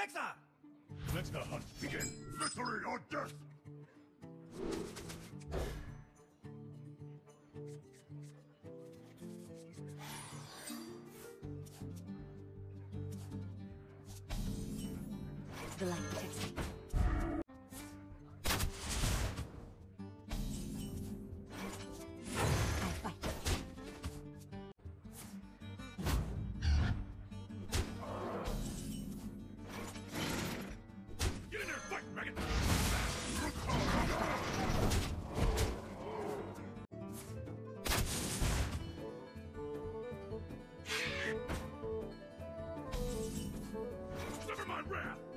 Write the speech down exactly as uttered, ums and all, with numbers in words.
Rexa! Let the hunt begin. Victory or death! The light protects me. I fight. Get in there, fight, maggot! Never my wrath!